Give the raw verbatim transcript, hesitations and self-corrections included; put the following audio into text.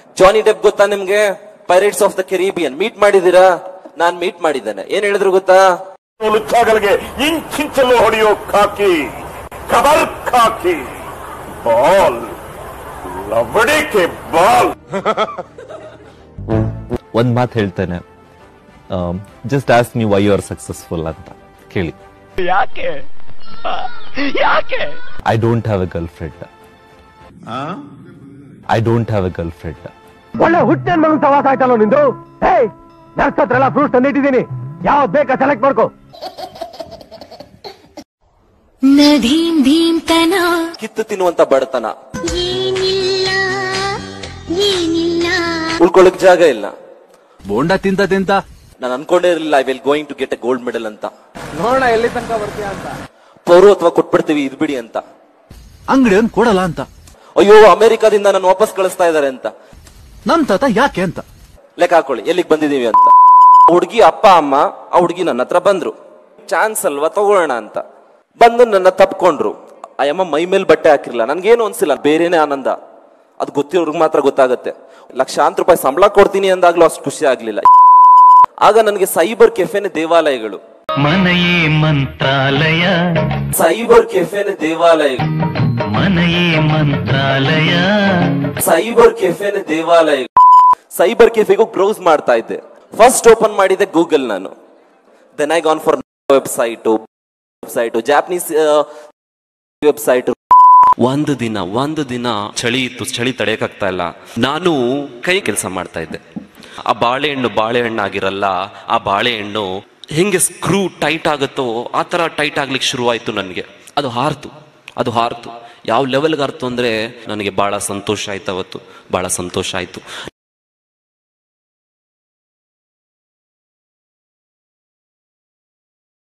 ಜಾನಿ Depp ಗೊತ್ತಾ ನಿಮ್ಗೆ? Pirates of the Caribbean meet ಮಾಡಿದೀರಾ? ನಾನ್ ಮೀಟ್ ಮಾಡಿದ್ದೇನೆ. ಏನ್ ಹೇಳಿದ್ರು ಗೊತ್ತಾ? ಲುಚ್ಚಾಗಳಿಗೆ ಇಂಚಿಂಚಲು ಹೊಡೆಯೋ ಖಾಕಿ, ಕಬರ್ ಖಾಕಿ, ಬಾಲ್ ಲವಡಿಕೆ ಬಾಲ್. ಒಂದ್ ಮಾತು ಹೇಳ್ತೇನೆ, just ask me why you are successful ಅಂತ ಕೇಳಿ. ಯಾಕೆ ಯಾಕೆ? I don't have a girlfriend. I don't have a girlfriend. ಒಳ್ಳೆ ಹುಟ್ಟೇನ್ ಮಗನ್ ಸವಾಸ ಆಯ್ತಲ್ಲ ನಿಂದು. ಹೇ, ನರ್ಸ್ ಹತ್ರ ಎಲ್ಲ ಫ್ರೂಟ್ಸ್ ತಂದಿಟ್ಟಿದ್ದೀನಿ, ಯಾವ್ದು ಬೇಕಾ ಸೆಲೆಕ್ಟ್ ಮಾಡ್ಕೋ. ಕಿತ್ತು ತಿನ್ನುವಂತ ಬಡತನ, ಉಳ್ಕೊಳ್ಳಕ್ ಜಾಗ ಇಲ್ಲ. ಬೋಂಡ ತಿಂತ ತಿಂತ ನಾನು ಅನ್ಕೊಂಡೇ ಇರಲಿಲ್ಲ I will going to get a gold medal ಅಂತ. ನೋಡೋಣ ಎಲ್ಲಿ ತನಕ ಬರ್ತೀಯ ಅಂತ. ಪೌರತ್ವ ಕೊಟ್ಬಿಡ್ತೀವಿ ಇದ್ಬಿಡಿ ಅಂತ. ಅಂಗಡಿಯನ್ ಕೊಡಲ್ಲ ಅಂತ. ಅಯ್ಯೋ, ಅಮೆರಿಕಾದಿಂದ ನಾನು ವಾಪಸ್ ಕಳಿಸ್ತಾ ಇದಾರೆ ಅಂತ. ನನ್ ತಾತ ಯಾಕೆ ಅಂತ ಲೆಕ್ಕ ಹಾಕೊಳ್ಳಿ ಎಲ್ಲಿಗೆ ಬಂದಿದೀವಿ ಅಂತ. ಹುಡುಗಿ ಅಪ್ಪ ಅಮ್ಮ ಆ ಹುಡುಗಿ ನನ್ನ ಹತ್ರ ಬಂದ್ರು, ಚಾನ್ಸ್ ಅಲ್ವಾ ತಗೊಳ್ಳೋಣ ಅಂತ. ಬಂದು ನನ್ನ ತಪ್ಕೊಂಡ್ರು. ಆ ಅಮ್ಮ ಮೈ ಮೇಲೆ ಬಟ್ಟೆ ಹಾಕಿರ್ಲಿಲ್ಲ, ನನ್ಗೇನು ಅನ್ಸಿಲ್ಲ, ಬೇರೆನೆ ಆನಂದ. ಅದು ಗೊತ್ತಿರೋರ್ಗೆ ಮಾತ್ರ ಗೊತ್ತಾಗತ್ತೆ. ಲಕ್ಷಾಂತರ ರೂಪಾಯಿ ಸಂಬಳ ಕೊಡ್ತೀನಿ ಅಂದಾಗ್ಲೂ ಅಷ್ಟು ಖುಷಿ ಆಗ್ಲಿಲ್ಲ. ಆಗ ನನಗೆ ಸೈಬರ್ ಕೆಫೆನೆ ದೇವಾಲಯಗಳು. ಮನೆಯೇ ಮಂತ್ರಾಲಯ, ಸೈಬರ್ ಕೆಫೆನೆ ದೇವಾಲಯ, ಮನೆಯೇ ಮಂತ್ರಾಲಯ, ಸೈಬರ್ ಕೆಫೆನೆ ದೇವಾಲಯ. ಸೈಬರ್ ಕೆಫೆಗೂ ಬ್ರೌಸ್ ಮಾಡ್ತಾ ಇದ್ದೆ. ಫಸ್ಟ್ ಓಪನ್ ಮಾಡಿದೆ ಗೂಗಲ್ ನಾನು. Then I gone for website website Japanese website. ಒಂದು ದಿನ ಒಂದು ದಿನ ಚಳಿ ಇತ್ತು, ಚಳಿ ತಡೆಯಕ್ಕಾಗ್ತಾ ಇಲ್ಲ. ನಾನು ಕೈ ಕೆಲಸ ಮಾಡ್ತಾ ಇದ್ದೆ. ಆ ಬಾಳೆಹಣ್ಣು ಬಾಳೆಹಣ್ಣು ಆಗಿರಲ್ಲ, ಆ ಬಾಳೆಹಣ್ಣು ಹೆಂಗೆ ಸ್ಕ್ರೂ ಟೈಟ್ ಆಗುತ್ತೋ ಆ ಥರ ಟೈಟ್ ಆಗ್ಲಿಕ್ಕೆ ಶುರುವಾಯಿತು ನನಗೆ. ಅದು ಹಾರ್ತು ಅದು ಹಾರ್ತು ಯಾವ ಲೆವೆಲ್ಗೆ ಹಾರ್ತು ಅಂದರೆ ನನಗೆ ಭಾಳ ಸಂತೋಷ ಆಯ್ತು. ಅವತ್ತು ಭಾಳ ಸಂತೋಷ ಆಯಿತು.